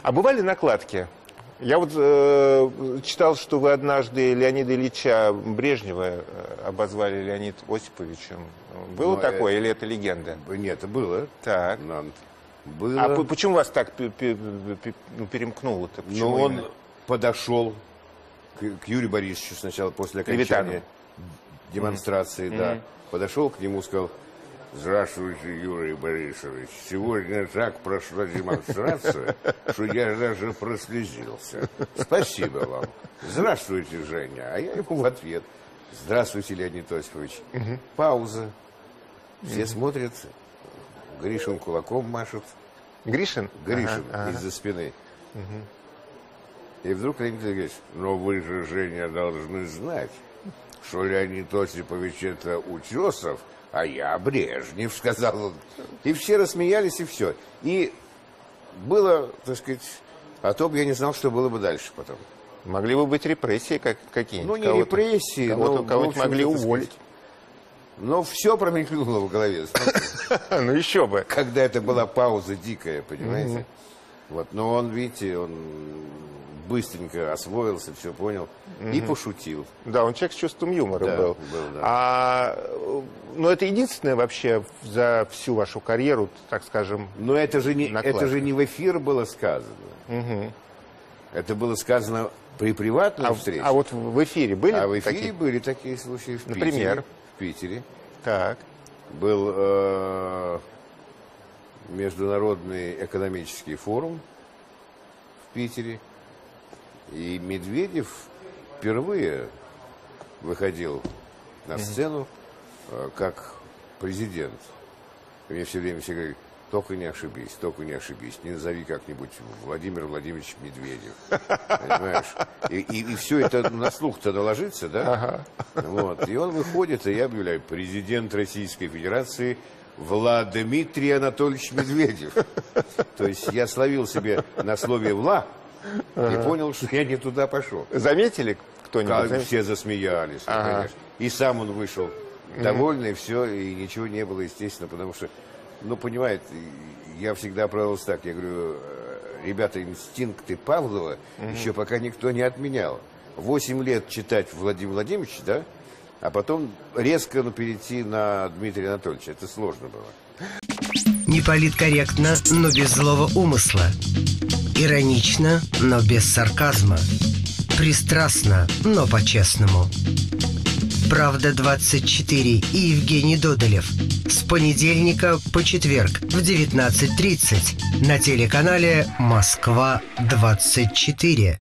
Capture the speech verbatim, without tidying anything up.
А бывали накладки? Я вот э, читал, что вы однажды Леонида Ильича Брежнева э, обозвали Леонид Осиповичем. Было Но такое это... или это легенда? Нет, это было. Так. Нант. Было. А почему вас так перемкнуло-то? Ну, он именно? подошел к, к Юрию Борисовичу сначала после окончания демонстрации, mm-hmm. да. Mm-hmm. Подошел к нему и сказал: здравствуйте, Юрий Борисович. Сегодня так прошла демонстрация, что я даже прослезился. Спасибо вам. Здравствуйте, Женя. А я ему в ответ: здравствуйте, Леонид Осипович. Угу. Пауза. Все угу. смотрят. Гришин кулаком машет. Гришин? Гришин ага, ага. из-за спины. Угу. И вдруг Леонид говорит: но вы же, Женя, должны знать, что Леонид Осипович это Утесов, а я Брежнев, сказал он. И все рассмеялись, и все. И было, так сказать, а то бы я не знал, что было бы дальше потом. Могли бы быть репрессии как, какие-нибудь? Ну, не кого-то, репрессии, кого-то, но... Кого-то могли уволить. Но все промелькнуло в голове. Ну, еще бы. Когда это была пауза дикая, понимаете? Вот, но он, видите, он быстренько освоился, все понял и пошутил. Да, он человек с чувством юмора да, был. был да. А, ну, это единственное вообще за всю вашу карьеру, так скажем. Но это же не, это же не в эфир было сказано. Угу. Это было сказано при приватной а, встрече. А вот в эфире были А в эфире такие? были такие случаи в Например? Питере. В Питере. Так. Был э, Международный экономический форум в Питере. И Медведев впервые выходил на сцену э, как президент. И мне все время все говорят: только не ошибись, только не ошибись, не назови как-нибудь Владимир Владимирович Медведев. Понимаешь? И, и, и все это на слух-то доложится, да? Ага. Вот. И он выходит, и я объявляю: президент Российской Федерации Владимир Анатольевич Медведев. То есть я словил себе на слове «вла» ага. и понял, что я не туда пошел. Заметили кто-нибудь? Как все засмеялись, ага. конечно. И сам он вышел довольный, и все, и ничего не было, естественно, потому что, ну, понимаете, я всегда оправдывался так. Я говорю: ребята, инстинкты Павлова угу. еще пока никто не отменял. Восемь лет читать Владимир Владимирович, да, а потом резко ну, перейти на Дмитрия Анатольевича. Это сложно было. Не политкорректно, но без злого умысла. Иронично, но без сарказма. Пристрастно, но по-честному. «Правда двадцать четыре» и Евгений Додолев. С понедельника по четверг в девятнадцать тридцать на телеканале «Москва двадцать четыре».